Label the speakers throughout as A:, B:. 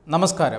A: നമസ്കാരം.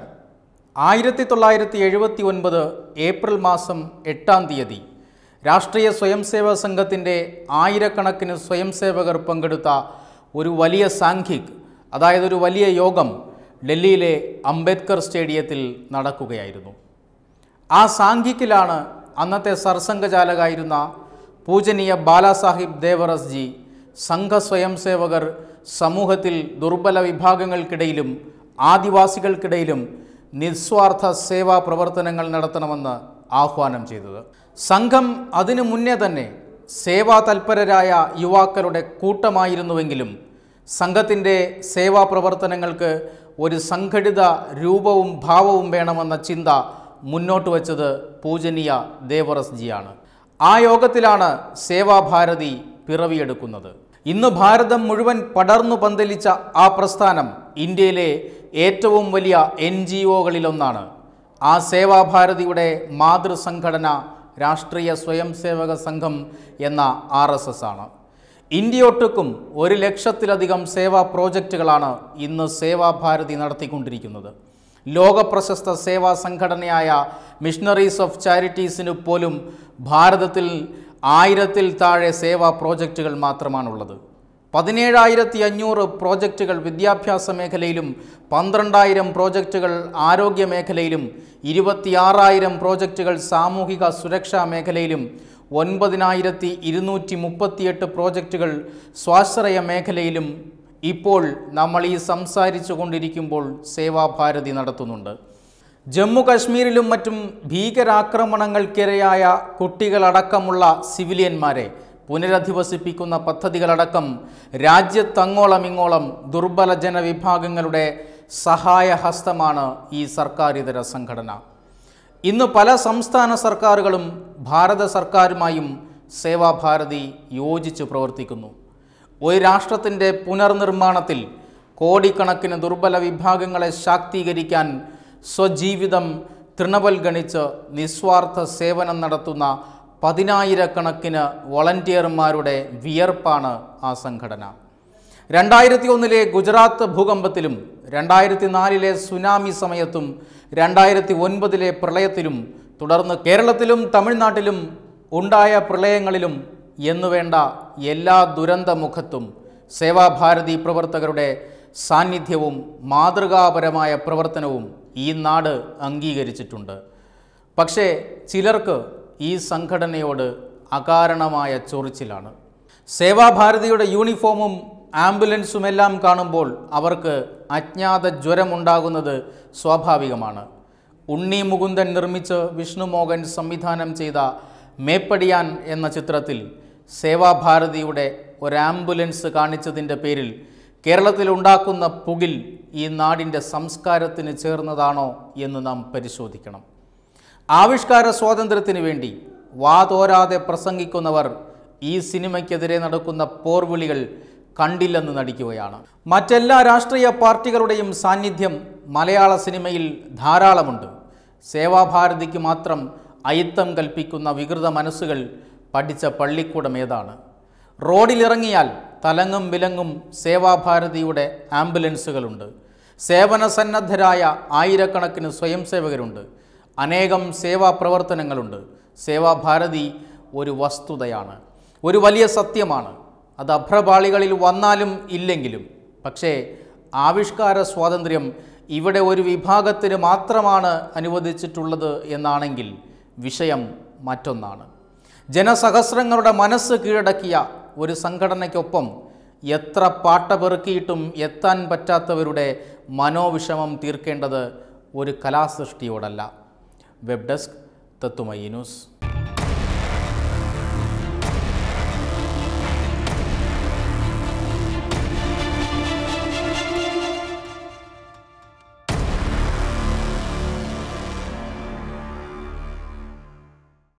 A: 1979 ഏപ്രിൽ മാസം 8-ാം തീയതി രാഷ്ട്രീയ സ്വയംസേവക സംഘത്തിൻ്റെ ആയിരക്കണക്കിന് സ്വയംസേവകർ പങ്കെടുത്ത ഒരു വലിയ സാംഘിക്, അതായത് ഒരു വലിയ യോഗം ഡൽഹിയിലെ അംബേദ്കർ സ്റ്റേഡിയത്തിൽ നടക്കുകയായിരുന്നു. ആ സാംഘിക്കിലാണ് അന്നത്തെ സർസംഘചാലകായിരുന്ന പൂജനീയ ബാലാസാഹിബ് ദേവറസ് ജി സംഘ സ്വയംസേവകർ സമൂഹത്തിൽ ദുർബല വിഭാഗങ്ങൾക്കിടയിലും ആദിവാസികൾക്കിടയിലും നിസ്വാർത്ഥ സേവാ പ്രവർത്തനങ്ങൾ നടത്തണമെന്ന് ആഹ്വാനം ചെയ്തത്. സംഘം അതിനു മുന്നേ തന്നെ സേവാ തൽപരരായ യുവാക്കളുടെ കൂട്ടമായിരുന്നുവെങ്കിലും സംഘത്തിൻ്റെ സേവാ പ്രവർത്തനങ്ങൾക്ക് ഒരു സംഘടിത രൂപവും ഭാവവും വേണമെന്ന ചിന്ത മുന്നോട്ട് വച്ചത് പൂജനീയ ദേവറസ് ജിയാണ്. ആ യോഗത്തിലാണ് സേവാഭാരതി പിറവിയെടുക്കുന്നത്. ഇന്ന് ഭാരതം മുഴുവൻ പടർന്നു പന്തലിച്ച ആ പ്രസ്ഥാനം ഇന്ത്യയിലെ ഏറ്റവും വലിയ NGOകളിലൊന്നാണ്. ആ സേവാഭാരതിയുടെ മാതൃസംഘടന രാഷ്ട്രീയ സ്വയംസേവക സംഘം എന്ന RSS ആണ്. ഇന്ത്യയൊട്ടുക്കും 1 ലക്ഷത്തിലധികം സേവാ പ്രോജക്റ്റുകളാണ് ഇന്ന് സേവാഭാരതി നടത്തിക്കൊണ്ടിരിക്കുന്നത്. ലോകപ്രശസ്ത സേവാ സംഘടനയായ മിഷണറീസ് ഓഫ് ചാരിറ്റീസിന് പോലും ഭാരതത്തിൽ 1000-ൽ താഴെ സേവാ പ്രോജക്റ്റുകൾ മാത്രമാണുള്ളത്. 17,500 പ്രോജക്റ്റുകൾ വിദ്യാഭ്യാസ മേഖലയിലും 12,000 പ്രോജക്റ്റുകൾ ആരോഗ്യ മേഖലയിലും 26,000 പ്രോജക്റ്റുകൾ സാമൂഹിക സുരക്ഷാ മേഖലയിലും 9,238 പ്രോജക്റ്റുകൾ സ്വാശ്രയ മേഖലയിലും ഇപ്പോൾ നമ്മൾ ഈ സംസാരിച്ചു കൊണ്ടിരിക്കുമ്പോൾ സേവാഭാരതി നടത്തുന്നുണ്ട്. ജമ്മു കശ്മീരിലും മറ്റും ഭീകരാക്രമണങ്ങൾക്കിരയായ കുട്ടികളടക്കമുള്ള സിവിലിയന്മാരെ പുനരധിവസിപ്പിക്കുന്ന പദ്ധതികളടക്കം രാജ്യത്തങ്ങോളം ദുർബല ജനവിഭാഗങ്ങളുടെ സഹായഹസ്തമാണ് ഈ സർക്കാരിതര സംഘടന. ഇന്ന് പല സംസ്ഥാന സർക്കാരുകളും ഭാരത സർക്കാരുമായും സേവാഭാരതി യോജിച്ച് പ്രവർത്തിക്കുന്നു. ഒരു രാഷ്ട്രത്തിൻ്റെ പുനർനിർമ്മാണത്തിൽ കോടിക്കണക്കിന് ദുർബല വിഭാഗങ്ങളെ ശാക്തീകരിക്കാൻ സ്വജീവിതം തൃണവൽഗണിച്ച് നിസ്വാർത്ഥ സേവനം നടത്തുന്ന 10,000-കണക്കിന് വോളണ്ടിയർമാരുടെ വിയർപ്പാണ് ആ സംഘടന. 2001-ലെ ഗുജറാത്ത് ഭൂകമ്പത്തിലും 2004-ലെ സുനാമി സമയത്തും 2009-ലെ പ്രളയത്തിലും തുടർന്ന് കേരളത്തിലും തമിഴ്നാട്ടിലും ഉണ്ടായ പ്രളയങ്ങളിലും എന്നുവേണ്ട എല്ലാ ദുരന്തമുഖത്തും സേവാഭാരതി പ്രവർത്തകരുടെ സാന്നിധ്യവും മാതൃകാപരമായ പ്രവർത്തനവും ഈ നാട് അംഗീകരിച്ചിട്ടുണ്ട്. പക്ഷേ ചിലർക്ക് ഈ സംഘടനയോട് അകാരണമായ ചൊറിച്ചിലാണ്. സേവാഭാരതിയുടെ യൂണിഫോമും ആംബുലൻസുമെല്ലാം കാണുമ്പോൾ അവർക്ക് അജ്ഞാത ജ്വരമുണ്ടാകുന്നത് സ്വാഭാവികമാണ്. ഉണ്ണി മുകുന്ദൻ നിർമ്മിച്ച് വിഷ്ണുമോഹൻ സംവിധാനം ചെയ്ത മേപ്പടിയാൻ എന്ന ചിത്രത്തിൽ സേവാഭാരതിയുടെ ഒരു ആംബുലൻസ് കാണിച്ചതിൻ്റെ പേരിൽ കേരളത്തിലുണ്ടാക്കുന്ന പുകിൽ ഈ നാടിൻ്റെ സംസ്കാരത്തിന് ചേർന്നതാണോ എന്ന് നാം പരിശോധിക്കണം. ആവിഷ്കാര സ്വാതന്ത്ര്യത്തിന് വേണ്ടി വാതോരാതെ പ്രസംഗിക്കുന്നവർ ഈ സിനിമയ്ക്കെതിരെ നടക്കുന്ന പോർവിളികൾ കണ്ടില്ലെന്ന് നടിക്കുകയാണ്. മറ്റെല്ലാ രാഷ്ട്രീയ പാർട്ടികളുടെയും സാന്നിധ്യം മലയാള സിനിമയിൽ ധാരാളമുണ്ട്. സേവാഭാരതിക്ക് മാത്രം അയിത്തം കൽപ്പിക്കുന്ന വികൃത മനസ്സുകൾ പഠിച്ച പള്ളിക്കൂടം ഏതാണ്? റോഡിലിറങ്ങിയാൽ തലങ്ങും വിലങ്ങും സേവാഭാരതിയുടെ ആംബുലൻസുകളുണ്ട്. സേവന സന്നദ്ധരായ ആയിരക്കണക്കിന് സ്വയംസേവകരുണ്ട്. അനേകം സേവാ പ്രവർത്തനങ്ങളുണ്ട്. സേവാഭാരതി ഒരു വസ്തുതയാണ്, ഒരു വലിയ സത്യമാണ്. അത് അഭ്രപാളികളിൽ വന്നാലും ഇല്ലെങ്കിലും. പക്ഷേ ആവിഷ്കാര സ്വാതന്ത്ര്യം ഇവിടെ ഒരു വിഭാഗത്തിന് മാത്രമാണ് അനുവദിച്ചിട്ടുള്ളത് എന്നാണെങ്കിൽ വിഷയം മറ്റൊന്നാണ്. ജനസഹസ്രങ്ങളുടെ മനസ്സ് കീഴടക്കിയ ഒരു സംഘടനയ്ക്കൊപ്പം എത്ര പാട്ട പെറുക്കിയിട്ടും എത്താൻ പറ്റാത്തവരുടെ മനോവിഷമം തീർക്കേണ്ടത് ഒരു കലാസൃഷ്ടിയോടല്ല. വെബ് ഡെസ്ക് തത്തുമൈ ന്യൂസ്.